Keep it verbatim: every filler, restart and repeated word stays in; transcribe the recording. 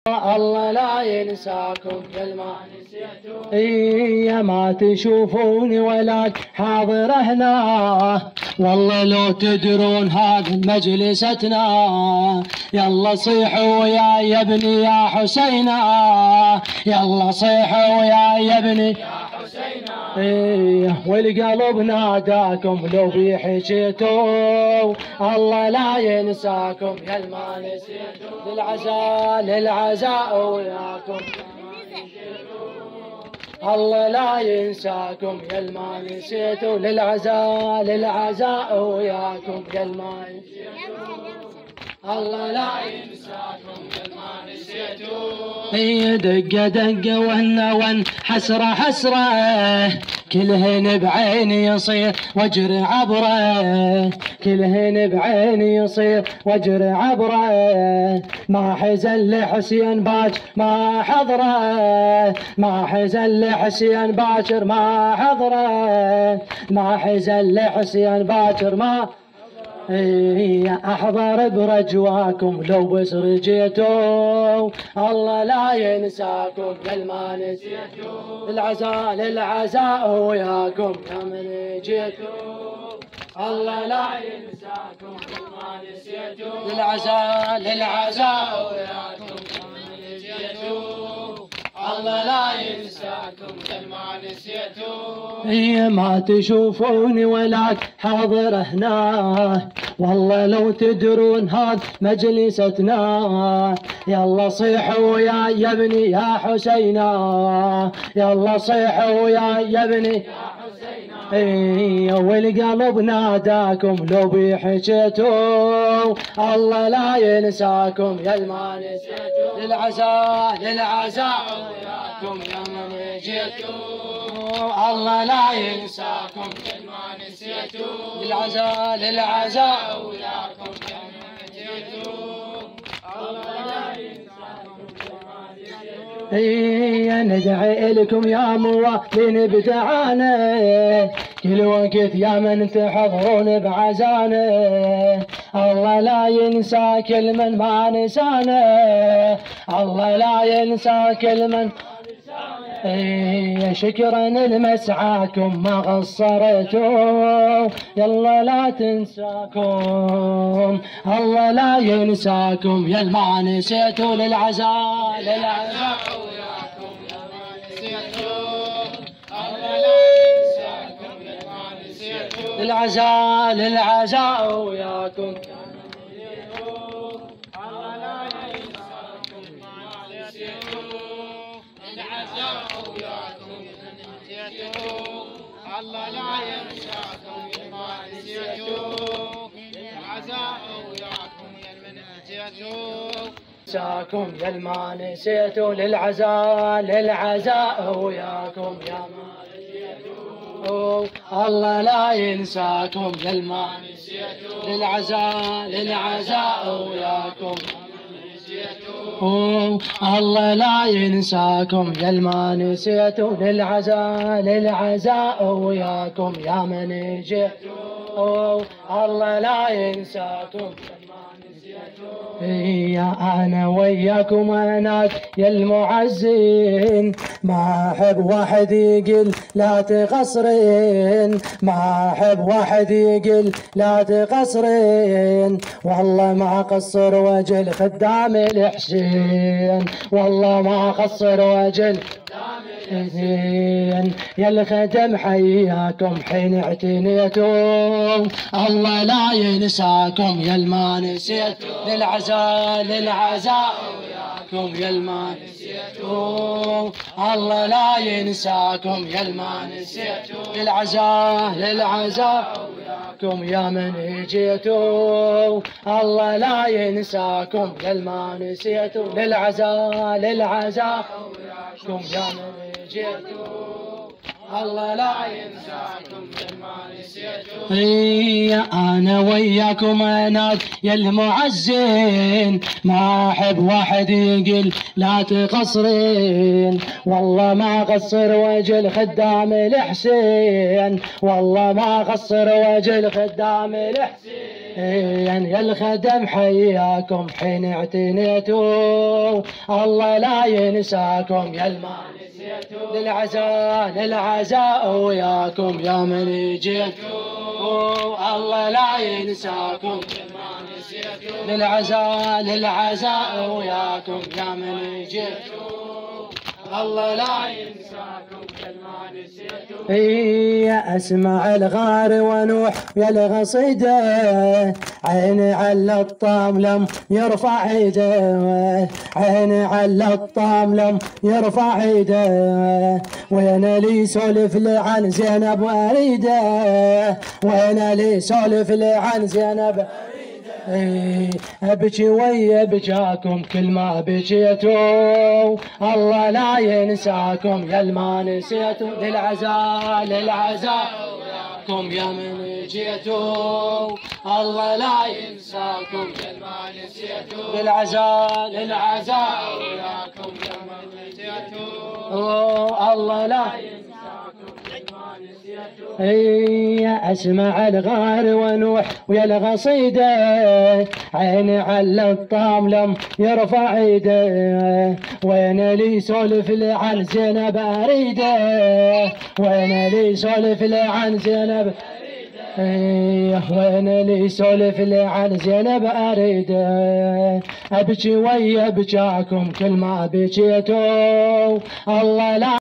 الله لا ينساكم كل ما نسيتوا. إيه ما تشوفوني ولك حاضر هنا، والله لو تدرون هذا مجلستنا. يلا صيحوا يا يا ابني يا حسينا، يلا صيحوا يا يا ابني يا حسينا. إيه والقلب ناداكم لو بحكيتوا، الله لا ينساكم يا ما نسيتوا. للعزاء للعزاء وياكم، الله لا ينساكم يا ما نسيتوا. للعزاء للعزاء وياكم يا ما نسيتوا، الله لا ينساكم يا ما نسيتوا. هي دقة دقة وهنا ون حسرة حسرة، كلهن بعيني يصير واجري عبره، كلهن بعيني يصير واجري عبره. ما حزن لحسين باكر ما حضره، ما حزن لحسين باكر ما حضره، ما حزن لحسين باكر ما إيه احضر برجواكم لو بس رجيتوا، الله لا ينساكم يا ما نسيتوا. للعزاء للعزاء وياكم يا من جيتوا، الله لا ينساكم يا ما نسيتوا. للعزاء للعزاء وياكم يا من جيتوا، الله لا ينساكم يا ما نسيتوا. إيه ما تشوفوني ولك حاضر هنا، والله لو تدرون هذا مجلستنا. يلا صيحوا يا يا ابني يا حسينا، يلا صيحوا يا يا ابني يا حسينا. إيه والقلب ناداكم لو بحكيتوا، الله لا ينساكم يا ما نسيتوا. للعزاء للعزاء وياكم يا من جيتوا، الله لا ينساكم يا ما نسيتوا. للعزاء للعزاء وياكم يا من جيتوا، الله لا ينساكم يا ما نسيتوا. إيه ندعي لكم يا موالين بدعانه، كل وقت يا من تحضرون بعزانه. الله لا ينسى كل من ما نسانه، الله لا ينسى كل من إيه شكرا لمسعاكم ما قصرتوا، يلا لا تنساكم الله لا ينساكم يا ما نسيتوا. للعزاء للعزاء وياكم يا ما نسيتوا، الله لا ينساكم يا ما نسيتوا. للعزاء للعزاء وياكم الله لا ينساكم يا ما نسيتوا. للعزاء وياكم يا من نسيتوا، نساكم يا ما نسيتوا. للعزاء للعزاء وياكم يا ما نسيتوا، الله لا ينساكم يا ما نسيتوا. للعزاء للعزاء وياكم الله لا ينساكم يا ما نسيتوا. للعزاء للعزاء وياكم يا من جيتوا، الله لا ينساكم يا ما نسيتوا. يا انا وياكم انا يا المعزين، ما احب واحد يقل لا تقصرين، ما احب واحد يقل لا تقصرين. والله ما قصر وجل خدام الحسين، والله ما قصر وجل الحسين. يا الخدم حياكم حين اعتنيتوا، الله لا ينساكم يا ما نسيتوا. للعزاء للعزاء وياكم يا ما نسيتوا، الله لا ينساكم يا ما نسيتوا. للعزاء للعزاء وياكم يا من جيتوا، الله لا ينساكم يا ما نسيتوا. للعزاء للعزاء وياكم يا من جيتوا، الله لا ينساكم يا ما نسيتوا. إيه انا وياكم انا يا المعزين، ما احب واحد يقل لا تقصرين. والله ما قصر وجل خدام الحسين، والله ما قصر وجل خدام الحسين. يا الخدم حياكم حين اعتنيتوا، الله لا ينساكم يا الما نسيتوا، للعزاء للعزاء وياكم يا من جيتوا، الله لا ينساكم يا الما نسيتوا، للعزاء للعزاء وياكم يا من جيتوا، الله لا ينساكم يا الما نسيتوا. يا اسمع الغار ونوح يا القصيده، عيني على الطام لم يرفع ايده، عيني على الطام لم يرفع ايده، وين لي سولف لي عن زينب اريده، وين لي سولف لي عن زينب ابكي ويا بكاكم كل ما بكيتوا، الله لا ينساكم يا الما نسيتوا، للعزاء للعزاء وياكم يا من جيتوا، الله لا ينساكم يا الما نسيتوا، للعزاء للعزاء وياكم يا من جيتوا، الله لا يا اسمع الغار ونوح ويا القصيده، عيني على الطام لم يرفع ايده، وين لي سولف لي عن زينب اريده، وين لي سولف لي عن زينب وين لي سولف لي عن زينب اريده، ابكي ويا بكاكم كل ما بكيتوا، الله لا